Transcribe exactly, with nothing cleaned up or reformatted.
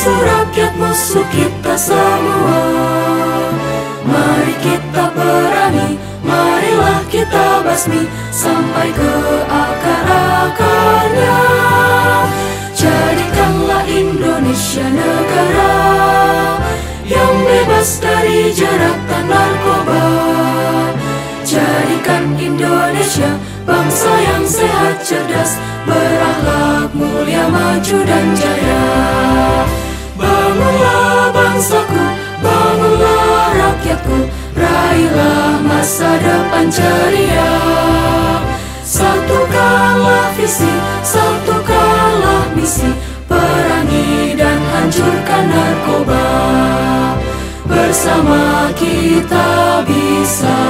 musuh rakyat, musuh kita semua. Mari kita perangi, marilah kita basmi sampai ke akar-akarnya. Jadikanlah Indonesia negara yang bebas dari jeratan narkoba. Jadikan Indonesia bangsa yang sehat, cerdas, berakhlak mulia, maju dan jaya. Bangunlah bangsaku, bangunlah rakyatku, raihlah masa depan ceria. Satukanlah visi, satukanlah misi, perangi dan hancurkan narkoba. Bersama kita bisa